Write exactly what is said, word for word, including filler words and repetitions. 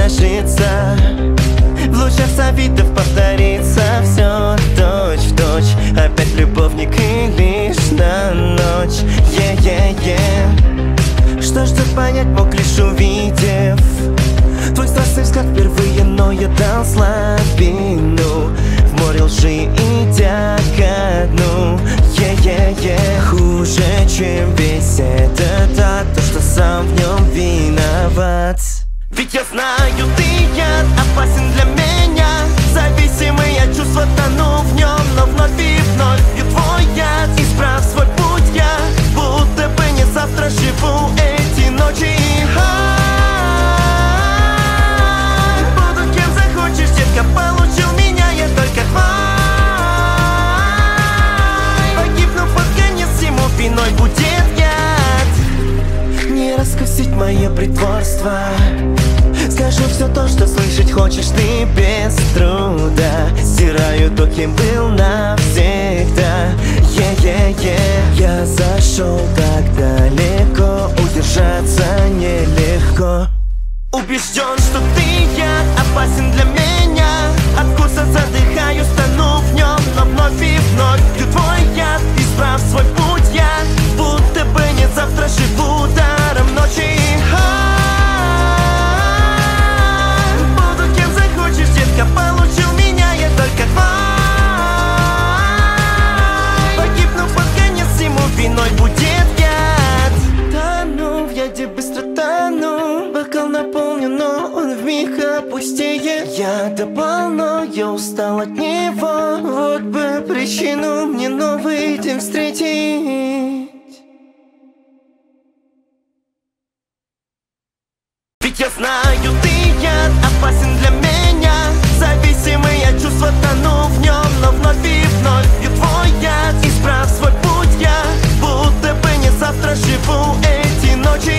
обнажится, в лучах завидов повторится все точь в точь. Опять любовник и лишь на ночь. Е-е-е. Что ж тут понять мог, лишь увидев твой страстный взгляд впервые, но я дал слабину в море лжи, идя ко дну. Е-е-е. Хуже, чем весь этот ад, то, что сам в нем виноват. Ведь я знаю, ты яд опасен для меня, зависимый от чувства, тону в нем, но вновь и вновь пью твой яд. Исправ свой путь, я будто бы не завтра живу эти ночи. Буду кем захочешь, детка, получил меня, я только твой. Погибну под конец, всему виной будет яд. Не раскусить мое притворство, скажу все то, что слышать хочешь ты без труда. Стираю то, кем был навсегда. Е-е-е. Я зашел так далеко, удержаться нелегко. Убежден, что ты яд опасен для меня, от вкуса задыхаюсь, тону в нем, но вновь и вновь пью твой яд. Исправ свой путь, я будто бы не завтра живу даром ночи. Получил меня, я только твой. Погибну под конец, всему виной будет яд. Тону в яде, быстро тону, бокал наполнен, но он вмиг опустеет. Яда полно, я устал от него, вот бы причину мне новый день встретить. Ведь я знаю, ты яд опасен для меня, зависимый от чувства, тону в